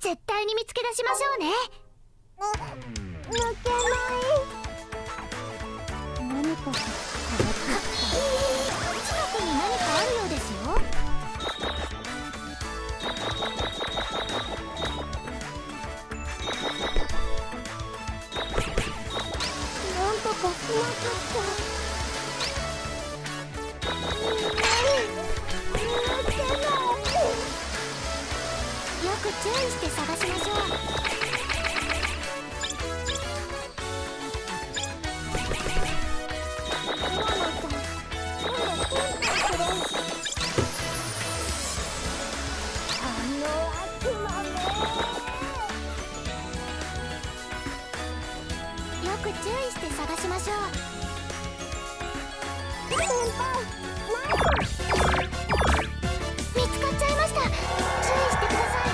絶対に見つけ出しましょうね。 抜けない。何かが変わってきた。 近くに何かあるようですよ。 なんとかしなくっちゃ。 よく注意して探しましょう。よく注意して探しましょう。見つかっちゃいました。注意してください。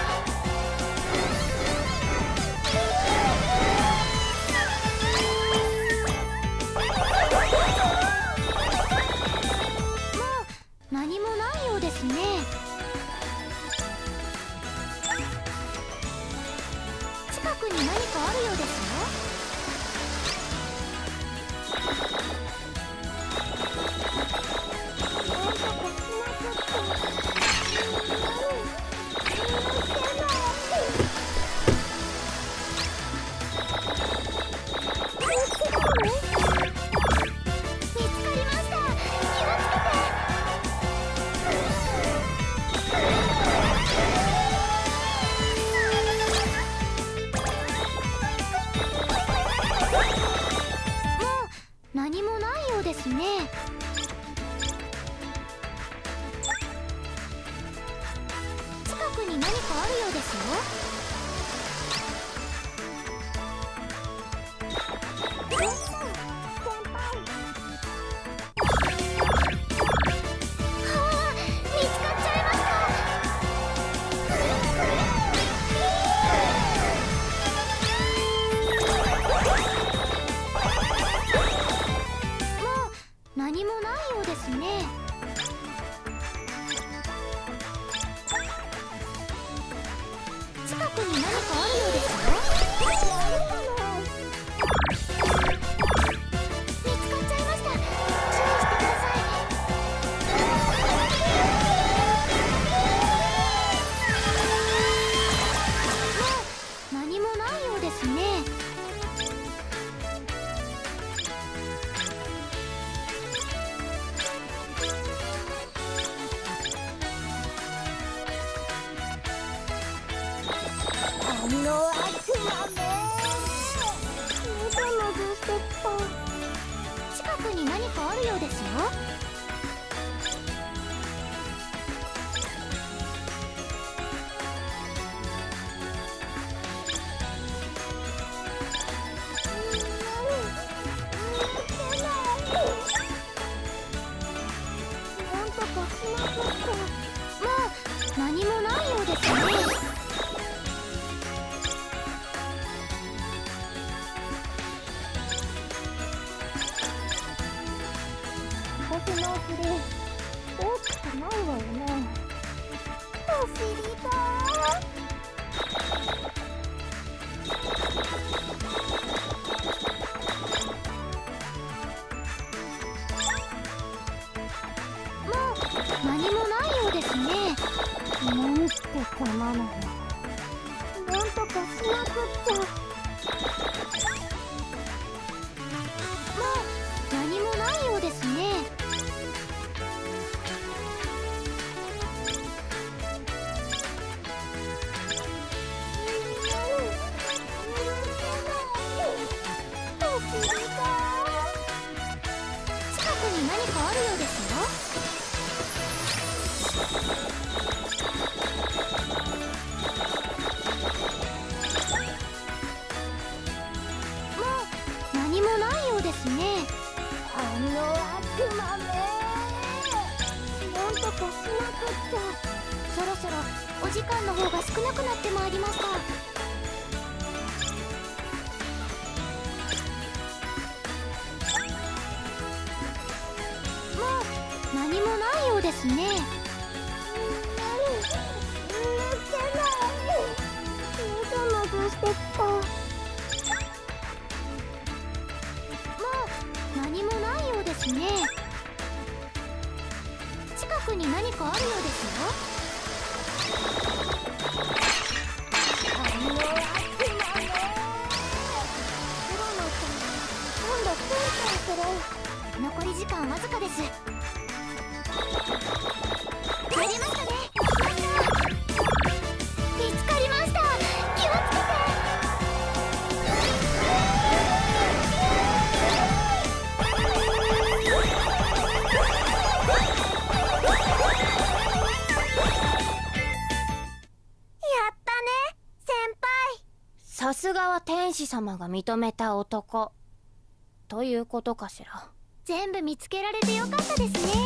もう何もないようですね。近くに何かあるようですよ。何もないようですね。近くに何かあるようですよ。はあ、見つかっちゃいました。何もないようですね。近くに何かあるようですよ。見つかっちゃいました。注意してください。もう何もないようですね。 あの悪魔め。まだまだしてた。 近くに何かあるようですよ。 なんとかしなくっちゃ。 もう何もないようですね。 私のお尻大きくないわよね。お尻だ。 もう何もないようですね。 なんてざまなの。なんとかしなくっちゃ。 もう何もないようですね。近くに何かあるようですよ。もう何もないようですね。 あの悪魔め。なんとかしなくっちゃ。 そろそろお時間の方が少なくなってまいりました。何もないようですね。 抜けない。 かあるようですよ。 あの悪魔ね。プロの人も今度プンプンする。 残り時間わずかです。入りましたね。見つかりました。気をつけて。さすがは天使様が認めた男ということかしら。全部見つけられてよかったですね。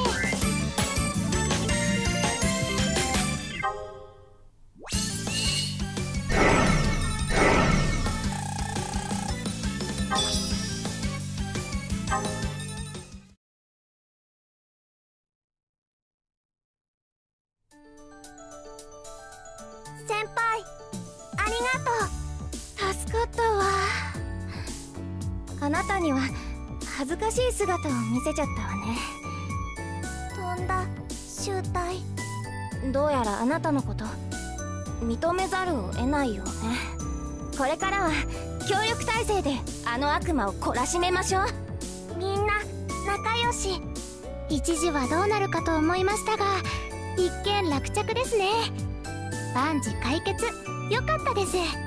先輩、ありがとう。助かったわ。あなたには恥ずかしい姿を見せちゃったわね。 飛んだ集体。 どうやらあなたのこと認めざるを得ないようね。これからは協力体制であの悪魔を懲らしめましょう。 みんな仲良し。 一時はどうなるかと思いましたが、一件落着ですね。万事解決、よかったです。